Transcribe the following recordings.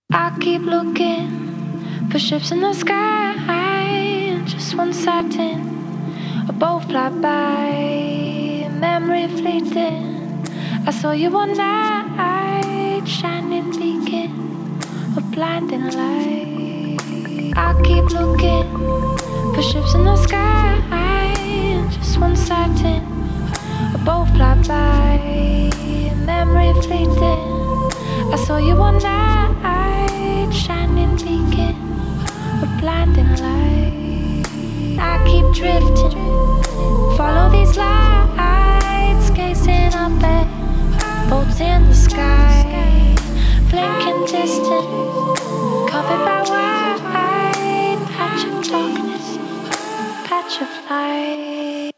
I keep looking for ships in the sky, just one sighting, a boat fly by, memory fleeting. I saw you one night, shining beacon of blinding light. I keep looking for ships in the sky, just one sighting, a boat fly by, memory fleeting. I saw you one night, shining beacon of blinding light. I keep drifting, follow these lights, gazing up at boats in the sky, blinking distant, covered by white, patch of darkness, patch of light.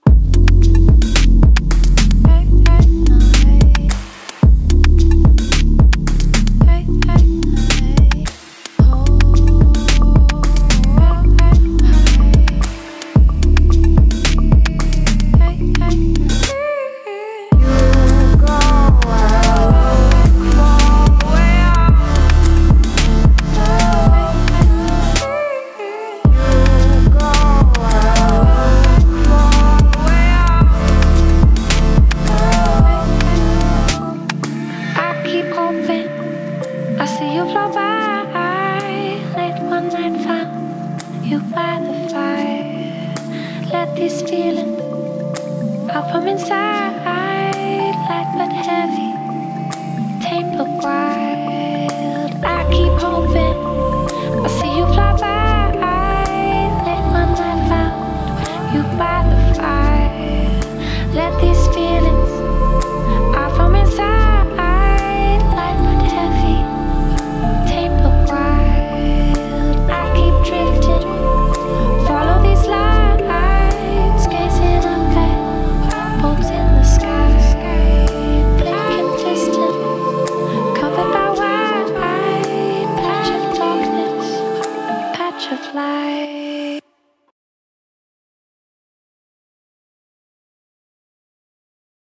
I see you flow by, late one night found you by the fire. Let these feelings out from inside, light but heavy, tame but wild. I keep hoping, I see you fly by, late one night found you by the fire. Let these feelings out from inside. Of light.